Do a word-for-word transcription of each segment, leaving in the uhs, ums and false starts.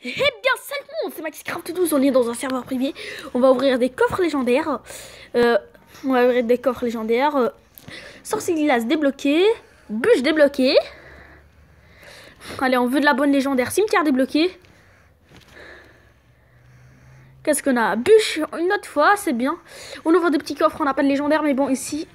Eh bien, salut tout le monde, c'est Maxcraft douze, on est dans un serveur privé. On va ouvrir des coffres légendaires. Euh, on va ouvrir des coffres légendaires. Euh, sorcier glace débloqué. Bûche débloquée. Allez, on veut de la bonne légendaire. Cimetière débloqué. Qu'est-ce qu'on a? Bûche une autre fois, c'est bien. On ouvre des petits coffres, on n'a pas de légendaire, mais bon, ici,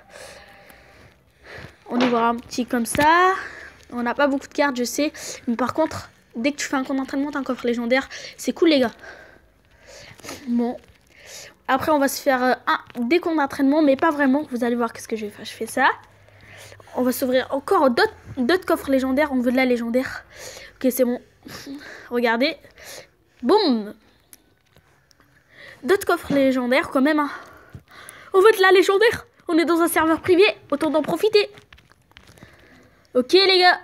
on ouvre un petit comme ça. On n'a pas beaucoup de cartes, je sais. Mais par contre, dès que tu fais un compte d'entraînement, t'as un coffre légendaire. C'est cool, les gars. Bon. Après, on va se faire euh, un des comptes d'entraînement, mais pas vraiment. Vous allez voir qu'est-ce que je vais faire. Je fais ça. On va s'ouvrir encore d'autres coffres légendaires. On veut de la légendaire. Ok, c'est bon. Regardez. Boum. D'autres coffres légendaires quand même. Hein. On veut de la légendaire. On est dans un serveur privé. Autant d'en profiter. Ok, les gars.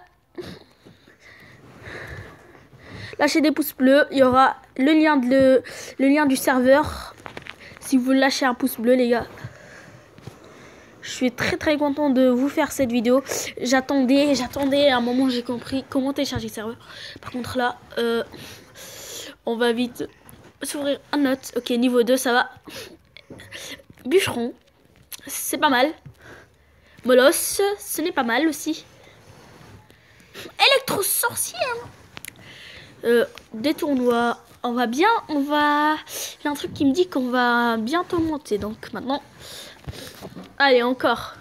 Lâchez des pouces bleus. Il y aura le lien, de le, le lien du serveur. Si vous lâchez un pouce bleu, les gars. Je suis très très content de vous faire cette vidéo. J'attendais, j'attendais à un moment j'ai compris comment télécharger le serveur. Par contre là, euh, on va vite s'ouvrir un autre. Ok, niveau deux, ça va. Bûcheron, c'est pas mal. Molosse, ce n'est pas mal aussi. Électro-sorcier. Euh, des tournois, on va bien, on va... Il y a un truc qui me dit qu'on va bientôt monter. Donc maintenant, allez, encore.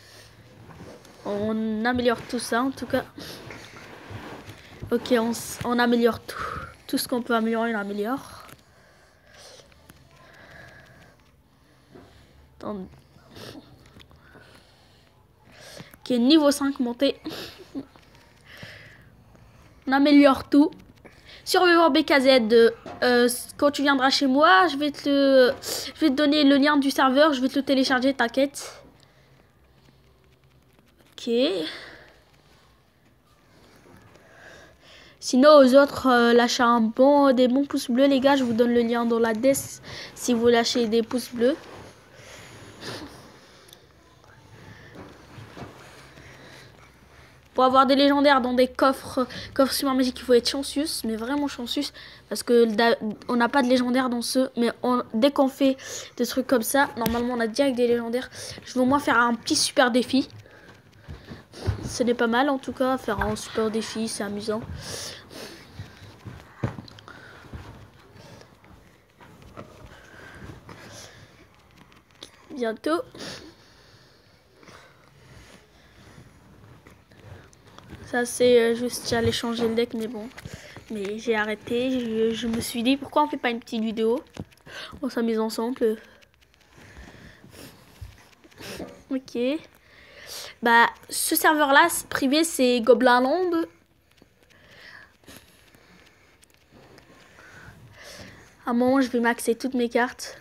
On améliore tout ça, en tout cas. Ok, on, on améliore tout. Tout ce qu'on peut améliorer, on améliore. Attends. Ok, niveau cinq monté. On améliore tout. Survivor B K Z, euh, quand tu viendras chez moi, je vais te le, je vais te donner le lien du serveur, je vais te le télécharger, t'inquiète. Ok. Sinon aux autres, euh, lâchez un bon, des bons pouces bleus les gars, je vous donne le lien dans la desk si vous lâchez des pouces bleus. Pour avoir des légendaires dans des coffres, coffres super magiques, il faut être chanceux, mais vraiment chanceux, parce que on n'a pas de légendaires dans ceux, mais on, dès qu'on fait des trucs comme ça, normalement on a direct des légendaires. Je vais au moins faire un petit super défi. Ce n'est pas mal en tout cas, faire un super défi, c'est amusant. Bientôt. Ça c'est euh, juste, j'allais changer le deck, mais bon. Mais j'ai arrêté, je, je me suis dit pourquoi on fait pas une petite vidéo. On s'amuse ensemble. Ok. Bah, ce serveur-là, privé, c'est Gobelin Land. À un moment, je vais maxer toutes mes cartes.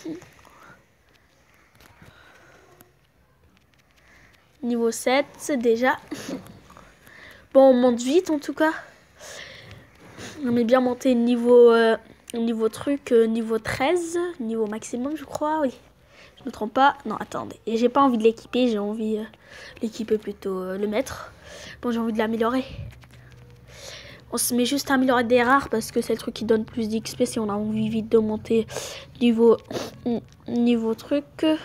Niveau sept, déjà. Bon, on monte vite, en tout cas. On est bien monté niveau, euh, niveau truc, euh, niveau treize. Niveau maximum, je crois, oui. Je me trompe pas. Non, attendez. Et j'ai pas envie de l'équiper, j'ai envie... Euh, l'équiper plutôt, euh, le mettre. Bon, j'ai envie de l'améliorer. On se met juste à améliorer des rares parce que c'est le truc qui donne plus d'X P si on a envie vite de monter niveau, niveau truc.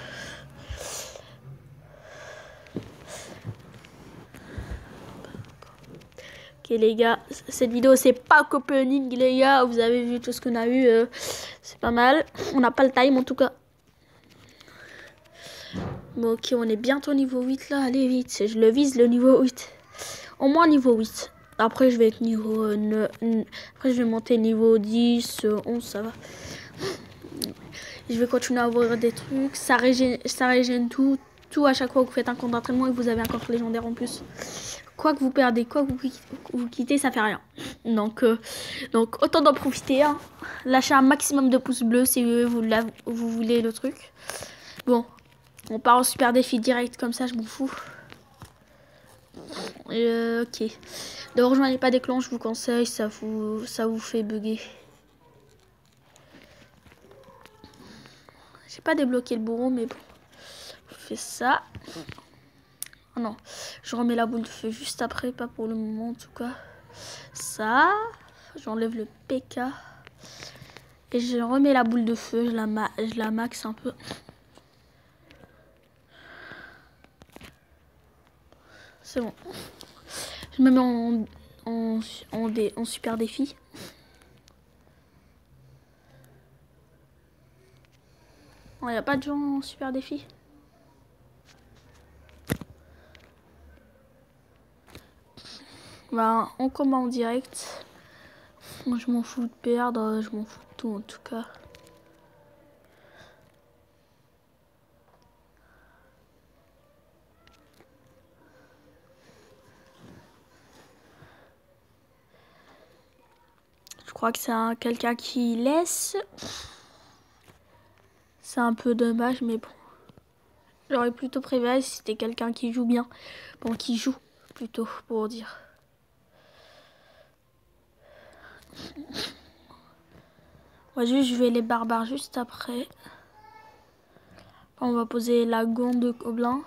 Ok les gars, cette vidéo c'est pas opening les gars, vous avez vu tout ce qu'on a eu, euh, c'est pas mal. On n'a pas le time en tout cas. Bon ok, on est bientôt niveau huit là, allez vite, je le vise le niveau huit. Au moins niveau huit. Après je vais être niveau euh, neuf, après je vais monter niveau dix, onze, ça va. Je vais continuer à ouvrir des trucs, ça régène, ça régène tout, tout à chaque fois que vous faites un compte d'entraînement et vous avez un coffre légendaire en plus. Quoi que vous perdez, quoi que vous, vous quittez, ça fait rien. Donc, euh, donc autant d'en profiter. Hein. Lâchez un maximum de pouces bleus si vous, vous, vous voulez le truc. Bon, on part en super défi direct comme ça, je m'en fous. Euh, ok. Ne rejoignez pas des clans, je vous conseille, ça vous, ça vous fait bugger. J'ai pas débloqué le bourreau, mais bon. Je fais ça. Oh non, je remets la boule de feu juste après, pas pour le moment en tout cas. Ça. J'enlève le P K. Et je remets la boule de feu. Je la, ma je la max un peu. C'est bon. Je me mets en, en, en, dé, en super défi. Il n'y a pas de gens en super défi. Bah, on combat en direct. Moi, je m'en fous de perdre. Je m'en fous de tout en tout cas. Je crois que c'est quelqu'un qui laisse. C'est un peu dommage, mais bon. J'aurais plutôt préféré si c'était quelqu'un qui joue bien. Bon, qui joue plutôt, pour dire. Ouais, juste, je vais les barbares juste après. On va poser la gonde de gobelin.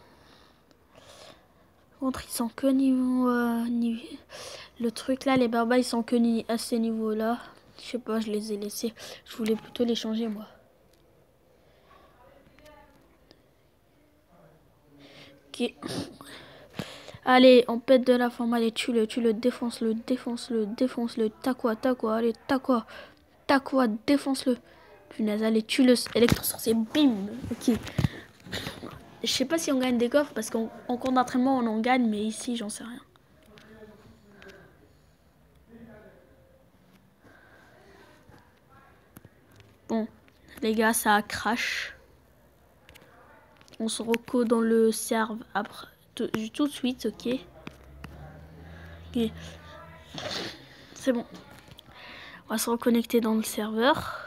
Contre, ils sont que niveau, euh, niveau... Le truc là, les barbares, ils sont que ni à ces niveaux-là. Je sais pas, je les ai laissés. Je voulais plutôt les changer, moi. Ok. Allez, on pète de la forme. Allez, tue-le, tue-le, défonce-le, défonce-le, défonce-le. T'as quoi, t'as quoi, allez, t'as quoi, t'as quoi, défonce-le. Punaise, allez, tue-le, électrosorcier, bim. Ok. Je sais pas si on gagne des coffres parce qu'en cours d'entraînement on en gagne, mais ici j'en sais rien. Bon, les gars, ça crash. On se reco dans le serve après tout, tout de suite, ok. Ok. C'est bon. On va se reconnecter dans le serveur.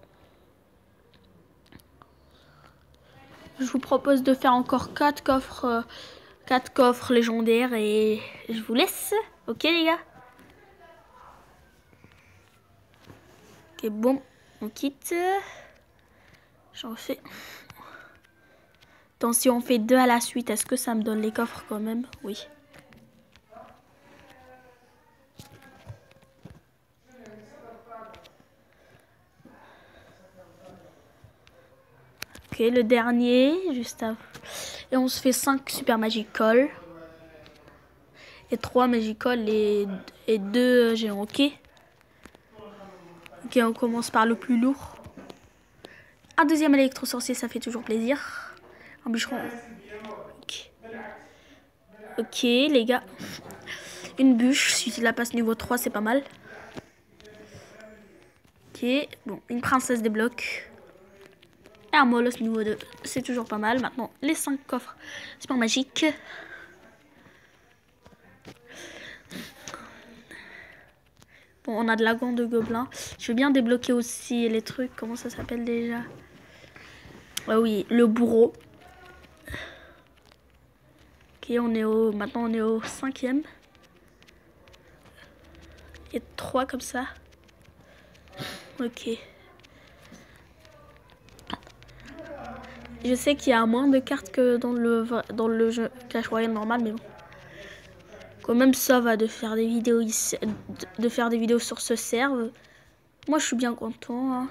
Je vous propose de faire encore quatre coffres, euh, quatre coffres légendaires et je vous laisse. Ok les gars. Ok, bon, on quitte. J'en fais. Donc si on fait deux à la suite, est-ce que ça me donne les coffres quand même? Oui. Ok, le dernier, juste avant. Et on se fait cinq super magical. Et trois magical et, et deux géants, ok. Ok, on commence par le plus lourd. Un deuxième électro-sorcier, ça fait toujours plaisir. Un bûcheron. Ok. Ok, les gars. Une bûche, si tu la passes niveau trois, c'est pas mal. Ok, bon, une princesse des blocs. Et un molosse niveau deux, c'est toujours pas mal. Maintenant, les cinq coffres super magiques. Bon, on a de la gant de gobelin. Je veux bien débloquer aussi les trucs. Comment ça s'appelle déjà? Ah oui, le bourreau. Ok, on est au... Maintenant, on est au cinquième. Et trois comme ça. Ok. Je sais qu'il y a moins de cartes que dans le, dans le jeu Clash Royale normal, mais bon. Quand même, ça va de faire des vidéos ici, de faire des vidéos sur ce serve. Moi, je suis bien content. Hein.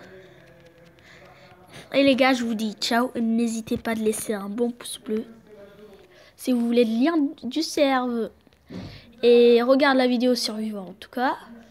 Et les gars, je vous dis ciao. N'hésitez pas de laisser un bon pouce bleu. Si vous voulez le lien du serve. Et regarde la vidéo survivante en tout cas.